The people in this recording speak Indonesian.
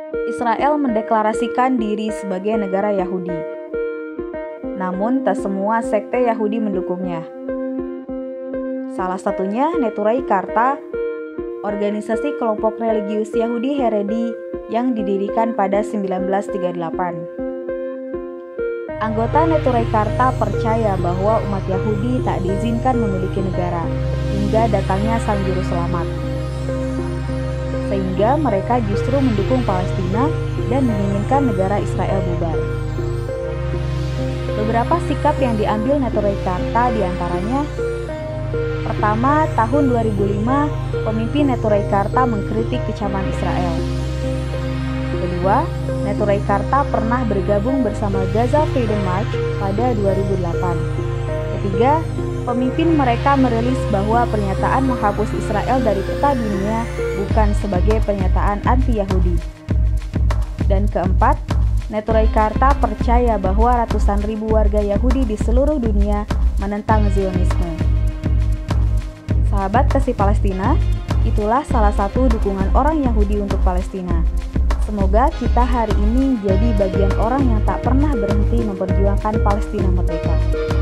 Israel mendeklarasikan diri sebagai negara Yahudi. Namun, tak semua sekte Yahudi mendukungnya. Salah satunya Neturei Karta, organisasi kelompok religius Yahudi Haredi yang didirikan pada 1938. Anggota Neturei Karta percaya bahwa umat Yahudi tak diizinkan memiliki negara hingga datangnya Sang Juru Selamat. Sehingga mereka justru mendukung Palestina dan menginginkan negara Israel bubar. Beberapa sikap yang diambil Neturei Karta diantaranya: pertama, tahun 2005, pemimpin Neturei Karta mengkritik kecaman Israel. Kedua, Neturei Karta pernah bergabung bersama Gaza Freedom March pada 2008. Ketiga, pemimpin mereka merilis bahwa pernyataan menghapus Israel dari peta dunia bukan sebagai pernyataan anti-Yahudi. Dan keempat, Neturei Karta percaya bahwa ratusan ribu warga Yahudi di seluruh dunia menentang Zionisme. Sahabat kasih Palestina, itulah salah satu dukungan orang Yahudi untuk Palestina. Semoga kita hari ini jadi bagian orang yang tak pernah berhenti memperjuangkan Palestina merdeka.